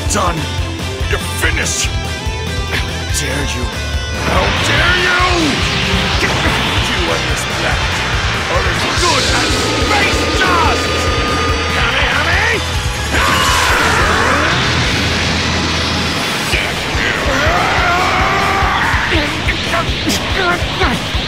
done. You're finished. How dare you? How dare you? You and this planet are as good as space dust! Kamehameha!